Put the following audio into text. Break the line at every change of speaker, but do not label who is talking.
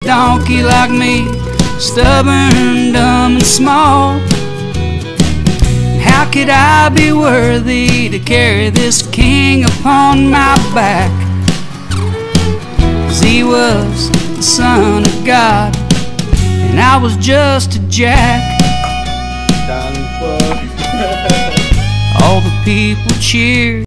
donkey like me, stubborn, dumb, and small. How could I be worthy to carry this king upon my back? 'Cause he was the Son of God, and I was just a jack. All the people cheered,